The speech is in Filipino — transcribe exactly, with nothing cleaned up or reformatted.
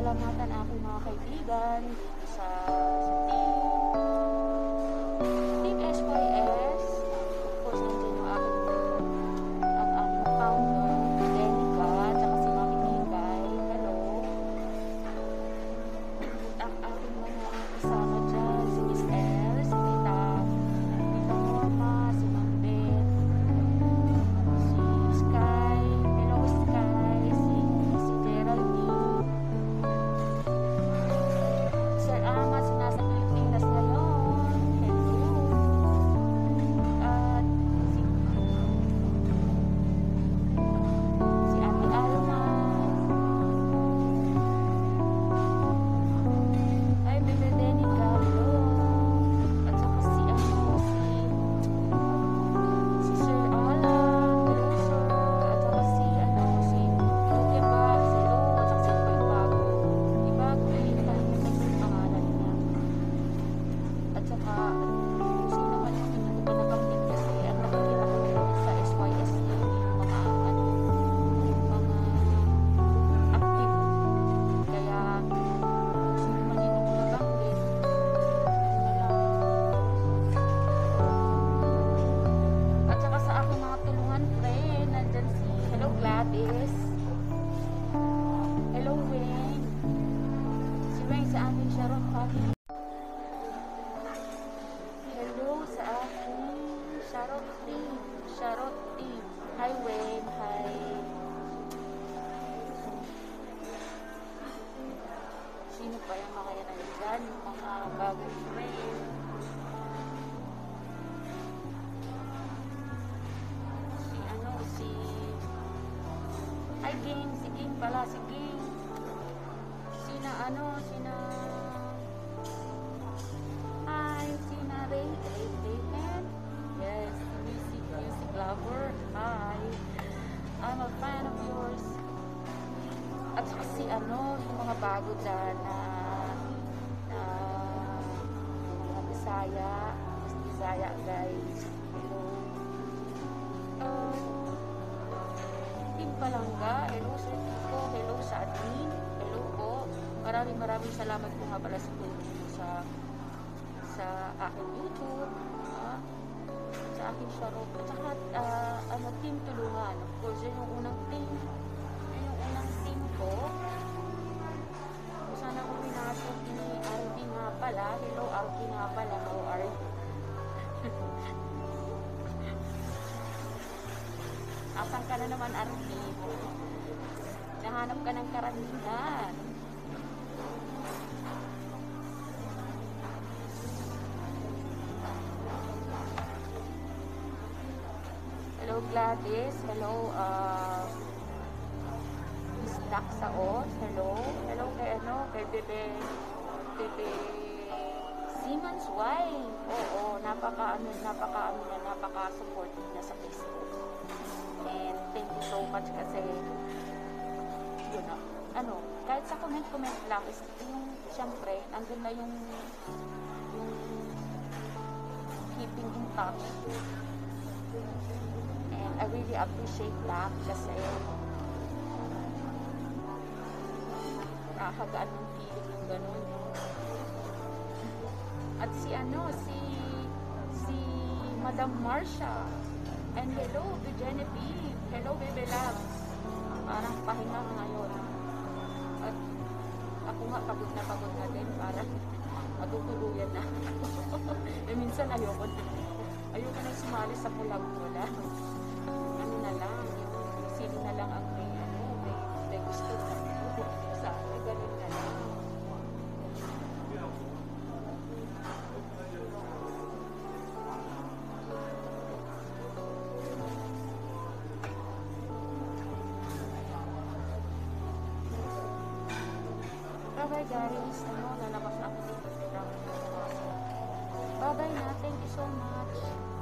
pasalamatan aking mga kaibigan sa, sa team. Team S Y S. Of course, nandiyan yung aking ang aking founder, Denica, at saka si Mami Nikay. Hello. Ang aking mga kasama dyan, si Miss L, si Tita, Tita Norma, si Ma'am Beth, si Sky, hello Sky, si, si Geraldine, Sir Ama, si nasa Pilipinas ngayon, hello, at si, si Ate Alma, ay Bebe Denica, hello, at saka si ano, si si Sir Alan, hello sir, at saka si ano, si Kuya Box, hello, at saka sino ba yung bago? Yung bago, eh, nakalimutan ko yung pangalan niya. At saka, kung sino man yung hindi ko pinabanggit kasi, ang nakikita ko rin sa S Y S yun, yung mga, ano, yung mga active. Kaya, kung sino man yung hindi nabanggit, wala. At saka sa aking mga tulungan friend, nandyan si, hello Gladys, hello Wayne, si Wayne sa ating Sharon family. Hello sa aking Charot team, Charot team. Hi Wayne, hi. Sino pa yung mga yan nandyan? Yung mga bagong friend. Si ano, si... Hi Ging, si Ging pala, si Ging. Sina ano, sina... Hi, sina Ray, Ray David. Yes, music, music lover. Hi. I'm a fan of yours. At saka si ano, yung mga bago dyan na na mga Bisaya, Miss Bisaya guys. Hello. Uh, Team Palangga, hello Sir Tico, hello sa admin, hello po. Maraming maraming salamat po nga pala sa tulong sa sa aking YouTube, ah, sa aking Sharok, at saka uh, ano, team tulungan. Of course, yun yung unang team, yun yung unang team ko. Kung sana ko pinasok ni R D nga pala, hello R D nga pala, hello R D. Asan ka na naman R D? Nahanap ka ng karamihan. Hello Gladys, hello uh, Miss Daxaos, hello, hello kay ano, kay Bebe, Bebe Siemens Wine, oo, napaka ano, napaka ano na, napaka supportive niya sa Facebook, and thank you so much kasi, yun na, ano, kahit sa comment-comment lang, is yung, syempre, andun na yung, yung keeping in touch. And I really appreciate that kasi nakakagaan ng feeling yung ganun. At si ano, si si Madam Marcia. And hello to Genevieve. Hello Bebe Labs. Parang pahinga ngayon. At ako nga pagod na pagod na din. Parang matutuluyan na. E minsan ayoko na. Ayoko na sumali sa pulag-pula. Ano na lang, yung sili na lang ang may, ano, may, may gusto na. Sa akin, ganun na lang. Bye-bye guys. Ano, lalabas ako dito. Bye-bye na. Thank you so much.